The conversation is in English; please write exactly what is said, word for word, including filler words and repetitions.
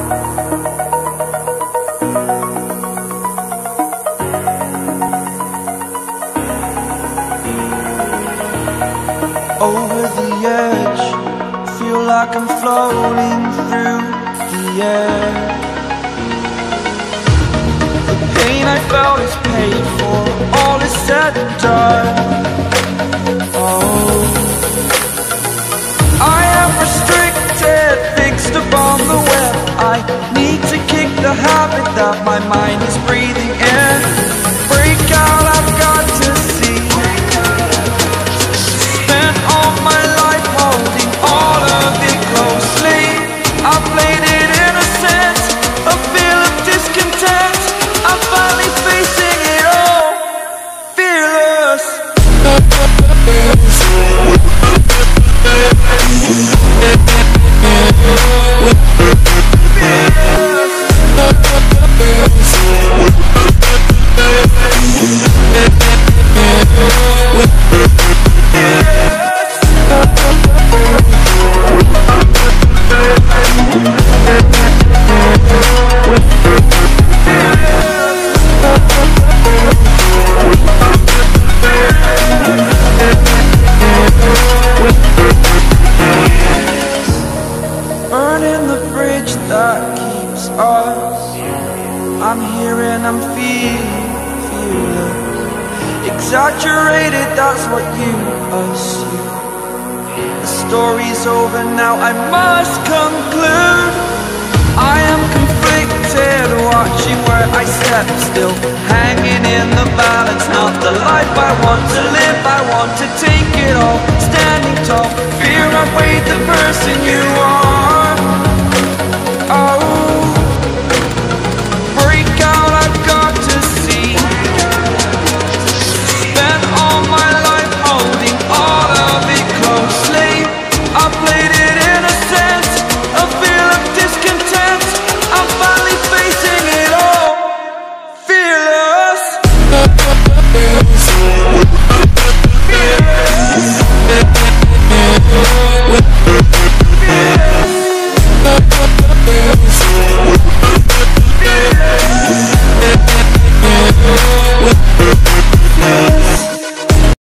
Over the edge, feel like I'm floating through the air. The pain I felt is paid for, all is said and done. Oh, I am restricted, fixed upon the web. I need to kick the habit that my mind is breathing in. Break out, I've got to see. Spent all my life holding all of it closely. I played it innocent, a feel of discontent. I'm finally facing it all, fearless. Burning the bridge that keeps us. I'm here and I'm feeling, feeling exaggerated, that's what you assume. The story's over now, I must conclude.